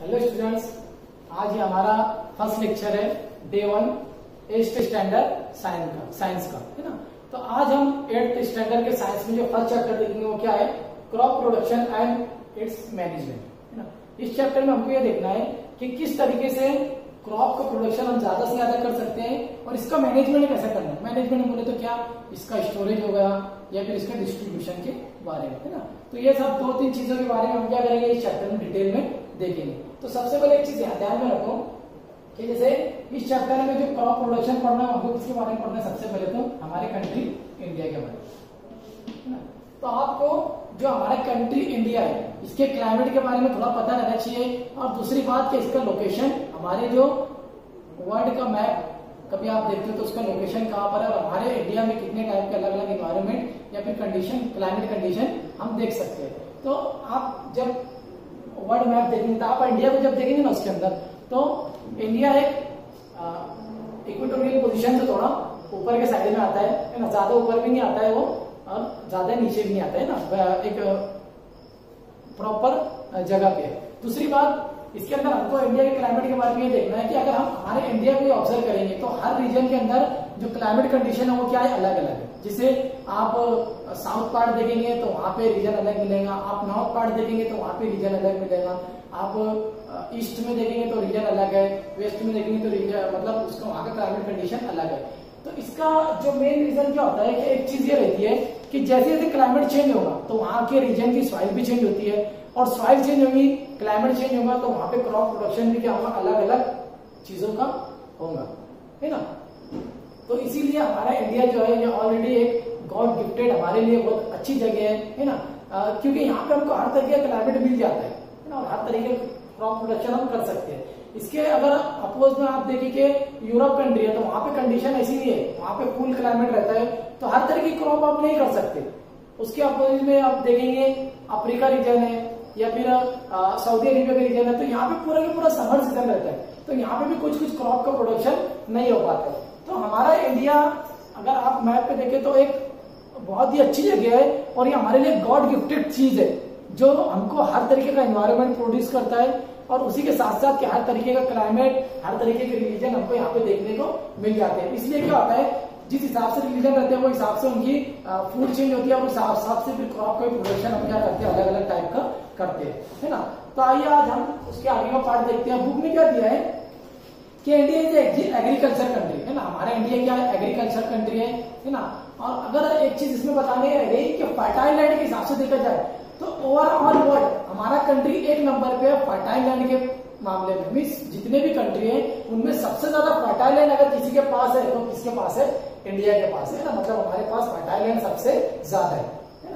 Hello students, आज ये हमारा फर्स्ट लेक्चर है डे 1 8th स्टैंडर्ड साइंस का, है ना। तो आज हम 8th स्टैंडर्ड के साइंस में जो फर्स्ट चैप्टर देखेंगे वो क्या है, crop production and its management, है ना। इस चैप्टर में हमको ये देखना है कि किस तरीके से क्रॉप का प्रोडक्शन हम ज्यादा से ज्यादा कर सकते हैं और इसका मैनेजमेंट कैसे करना है। मैनेजमेंट बोले तो क्या, इसका स्टोरेज हो गया या फिर इसका डिस्ट्रीब्यूशन के बारे में, है ना। तो ये सब 2-3 चीजों के बारे में हम क्या करेंगे इस चैप्टर में डिटेल में देखेंगे। तो सबसे पहले एक चीज ध्यान में रखो कि जैसे इस चैप्टर में जो क्रॉप प्रोडक्शन पढ़ना है हमको किसके बारे में पढ़ना है, सबसे पहले तो हमारे कंट्री इंडिया के बारे में, है ना। तो आपको जो हमारा कंट्री इंडिया है इसके क्लाइमेट के बारे में थोड़ा पता रहना चाहिए। और दूसरी बात कि इसका लोकेशन, हमारे जो वर्ल्ड का मैप कभी आप देखते हो तो उसका लोकेशन कहाँ पर है और हमारे इंडिया में कितने टाइप के अलग अलग एनवायरमेंट या फिर कंडीशन, क्लाइमेट कंडीशन हम देख सकते हैं। तो आप जब वर्ल्ड मैप देखेंगे तो आप इंडिया को जब देखेंगे ना उसके अंदर, तो इंडिया एक इक्वेटोरियल पोजीशन से थोड़ा ऊपर के साइड में आता है ना। ज्यादा ऊपर भी नहीं आता है वो और ज्यादा नीचे भी नहीं आता है ना, एक प्रॉपर जगह पे। दूसरी बात, इसके अंदर हमको इंडिया के क्लाइमेट के बारे में ये देखना है कि अगर हम हमारे इंडिया को ऑब्जर्व करेंगे तो हर रीजन के अंदर जो क्लाइमेट कंडीशन है वो क्या है, अलग अलग है। जैसे आप साउथ पार्ट देखेंगे तो वहां पे रीजन अलग मिलेगा, आप नॉर्थ पार्ट देखेंगे तो वहां पे रीजन अलग मिलेगा, आप ईस्ट में देखेंगे तो रीजन अलग है, वेस्ट में देखेंगे तो रीजन, मतलब उसका वहां का क्लाइमेट कंडीशन अलग है। तो इसका जो मेन रीजन क्या होता है कि एक चीज ये रहती है कि जैसे जैसे क्लाइमेट चेंज होगा तो वहां के रीजन की सॉइल भी चेंज होती है और सॉइल चेंज होगी, क्लाइमेट चेंज होगा तो वहां पे क्रॉप प्रोडक्शन भी क्या होगा, अलग अलग चीजों का होगा, है ना। तो इसीलिए हमारा इंडिया जो है ये ऑलरेडी एक गॉड गिफ्टेड हमारे लिए बहुत अच्छी जगह है ना। क्योंकि यहाँ पे हमको हर तरीके का क्लाइमेट मिल जाता है ना, और हर तरीके क्रॉप प्रोडक्शन हम कर सकते हैं। इसके अगर अपोज में आप देखिए कि यूरोप कंट्री है तो वहां पे कंडीशन ऐसी नहीं है, वहां पे कूल क्लाइमेट रहता है तो हर तरह की क्रॉप आप नहीं कर सकते। उसके अपोजिट में आप देखेंगे अफ्रीका रीजन है या फिर सऊदी अरेबिया का रीजन है तो यहाँ पे पूरा का पूरा समर सीजन रहता है, तो यहाँ पे भी कुछ कुछ क्रॉप का प्रोडक्शन नहीं हो पाता। तो हमारा इंडिया अगर आप मैप पे देखें तो एक बहुत ही अच्छी जगह है और ये हमारे लिए गॉड गिफ्टेड चीज है जो हमको हर तरीके का एनवायरनमेंट प्रोड्यूस करता है और उसी के साथ साथ हर तरीके का क्लाइमेट, हर तरीके के रिलीजन हमको यहाँ पे देखने को मिल जाते हैं। इसलिए क्या होता है, जिस हिसाब से रिलीजन रहते हैं वो हिसाब से उनकी फूड चेंज होती है और उस हिसाब से फिर क्रॉप का प्रोडक्शन हम क्या करते हैं, अलग अलग टाइप का करते हैं, है ना। तो आइए आज हम उसके आगे का पार्ट देखते हैं। बुक में क्या दिया है कि इंडिया इज एग्रीकल्चर कंट्री, है ना। हमारा इंडिया क्या है, एग्रीकल्चर कंट्री है ना। और अगर एक चीज इसमें बताने रह गई कि फर्टाइल लैंड के हिसाब से देखा जाए तो ओवरऑल वर्ल्ड हमारा कंट्री एक नंबर पे फर्टाइल लैंड के मामले में। मीन्स जितने भी कंट्री है उनमें सबसे ज्यादा फर्टाइल लैंड अगर किसी के पास है तो किसके पास है, इंडिया के पास है ना। मतलब हमारे पास फर्टाइल लैंड सबसे ज्यादा है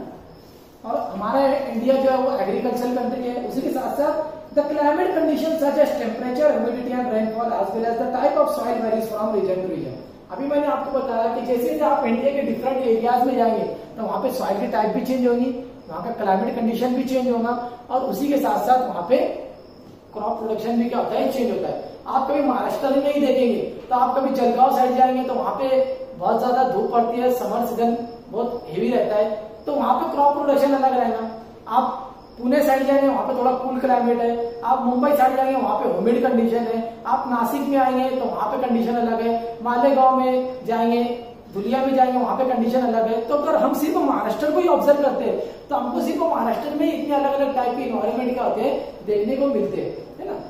ना। और हमारा इंडिया जो है वो एग्रीकल्चर कंट्री है। उसी के साथ साथ the climate condition such as temperature, humidity and rainfall as well as the type of soil varies from region to region. अभी मैंने आपको बताया कि जैसे जैसे आप इंडिया के डिफरेंट एरियाज में जाएंगे तो वहां पे सॉइल की टाइप भी चेंज होगी, वहां का क्लाइमेट कंडीशन भी चेंज होगा और उसी के साथ साथ वहां पे क्रॉप प्रोडक्शन भी क्या होता है, चेंज होता है। आप कभी महाराष्ट्र में ही देखेंगे तो आप कभी जलगांव साइड जाएंगे तो वहां पे बहुत ज्यादा धूप पड़ती है, समर सीजन बहुत हेवी रहता है तो वहां पे क्रॉप प्रोडक्शन अलग रहेगा। आप पुणे साइड जाएंगे वहां पे थोड़ा कूल क्लाइमेट है, आप मुंबई साइड जाएंगे वहां पे ह्यूमिड कंडीशन है, आप नासिक में आएंगे तो वहां पे कंडीशन अलग है, मालेगांव में जाएंगे, धुलिया में जाएंगे वहां पे कंडीशन अलग है। तो अगर हम सिर्फ महाराष्ट्र को ही ऑब्जर्व करते हैं तो हमको सिर्फ महाराष्ट्र में इतने अलग अलग टाइप के इन्वायरमेंट क्या होते हैं देखने को मिलते हैं, है ना।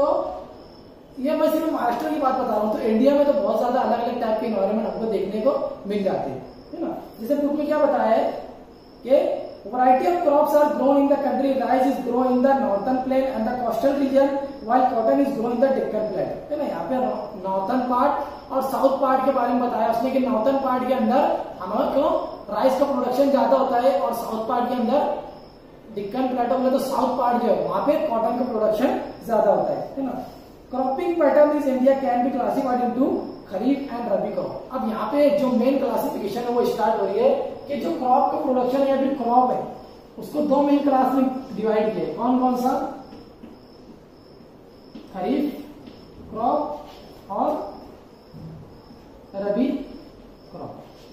तो ये मैं सिर्फ महाराष्ट्र की बात बता रहा हूँ, तो इंडिया में तो बहुत ज्यादा अलग अलग टाइप के इन्वायरमेंट हमको देखने को मिल जाते हैं, है ना। जैसे बुक में क्या बताया है कि variety of crops are grown in the country. Rice is grown in the northern plain and the coastal region, while cotton is grown in the Deccan plain, है ना। यहाँ पे नॉर्थन पार्ट और साउथ पार्ट के बारे में बताया उसने कि नॉर्थन पार्ट के अंदर हमारे राइस का प्रोडक्शन ज्यादा होता है और साउथ पार्ट के अंदर डिक्कन प्लेटो में तो साउथ पार्ट जो है वहां पे कॉटन का प्रोडक्शन ज्यादा होता है ना। Cropping pattern is India can be classified into kharif and rabi crop. अब यहाँ पे जो मेन क्लासिफिकेशन है वो स्टार्ट हो रही है कि जो क्रॉप का प्रोडक्शन या फिर क्रॉप है उसको दो मेन क्लास में डिवाइड किया है। कौन कौन सा, खरीफ क्रॉप और रबी क्रॉप।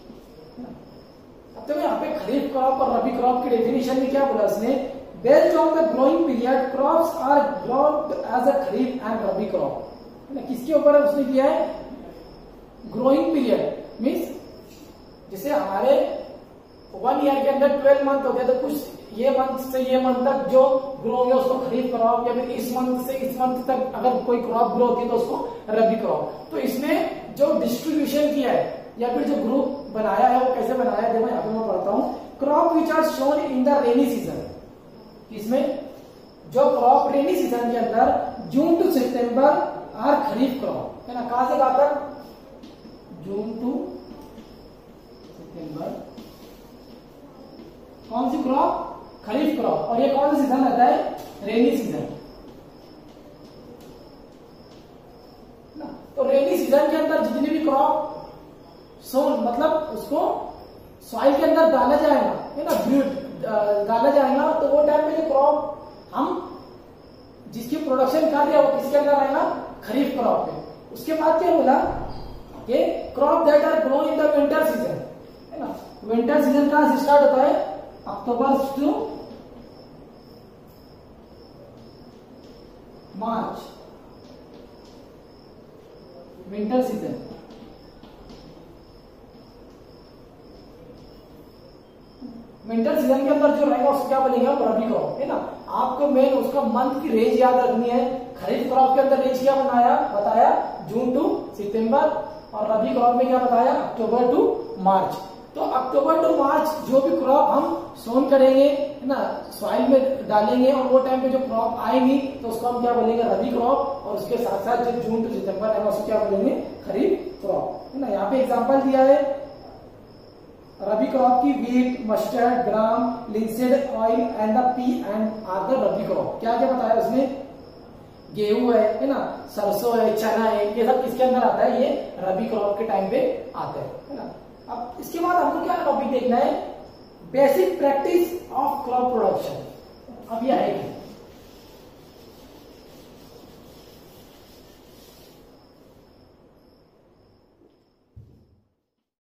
अब तो यहाँ पे खरीफ क्रॉप और रबी क्रॉप की डेफिनेशन में क्या बोला उसने, based on the growing period crops are grown as as a kharif and rabi crop, है ना। किसके ऊपर उसने किया है, ग्रोइंग पीरियड मीन्स जैसे हमारे 1 ईयर के अंदर 12 मंथ होते हैं, तो कुछ ये मंथ से ये मंथ तक जो ग्रो होगा उसको खरीफ क्रॉप, या फिर इस मंथ से इस मंथ तक अगर कोई क्रॉप ग्रो होती है तो उसको रबी क्रॉप। तो इसमें जो डिस्ट्रीब्यूशन किया है या फिर जो ग्रुप बनाया है वो कैसे बनाया है, देखो यहाँ पे मैं पढ़ता हूँ। Crop which are sown in the rainy season, इसमें जो क्रॉप रेनी सीजन के अंदर June to September are kharif crop, है ना। कहां से कहां तक, जून टू सितंबर कौन सी क्रॉप, खरीफ क्रॉप। और ये कौन सा सीजन रहता है, रेनी सीजन ना। तो रेनी सीजन के अंदर जितनी भी क्रॉप सोन मतलब उसको सॉइल के अंदर डाला जाएगा, है ना, ब्रूड डाला जाएगा, तो वो टाइम पे जो क्रॉप हम जिसकी प्रोडक्शन कर रहे हैं वो किसके अंदर आएगा, खरीफ क्रॉप पे। उसके बाद क्या बोला, ये crop that are grow in the winter season, है ना। विंटर सीजन कहां से स्टार्ट होता है, October to March, winter season. Winter season के अंदर जो रहेगा उसको क्या बोलेंगे, रबी क्रॉप, है ना। आपको मेन उसका मंथ की रेंज याद रखनी है। खरीफ क्रॉप के अंदर रेंज क्या बताया जून टू सितंबर, और रबी क्रॉप में क्या बताया, अक्टूबर टू मार्च। तो अक्टूबर टू मार्च जो भी क्रॉप हम सोन करेंगे, है ना, सॉइल में डालेंगे, और वो टाइम पे जो क्रॉप आएगी तो उसको हम क्या बोलेंगे, रबी क्रॉप। और उसके साथ साथ जो जून टू सितंबर है उसको क्या बोलेंगे, खरीफ क्रॉप, है ना। यहाँ पे एग्जाम्पल दिया है रबी क्रॉप की, wheat, mustard, gram, linseed oil and the pea and are the rabi crop. क्या क्या बताया उसने, गेहूं है ना, सरसों है, चना है, ये सब किसके अंदर आता है, ये रबी क्रॉप के टाइम पे आते हैं, है ना। अब इसके बाद हमको क्या टॉपिक देखना है, basic practice of crop production. अब ये है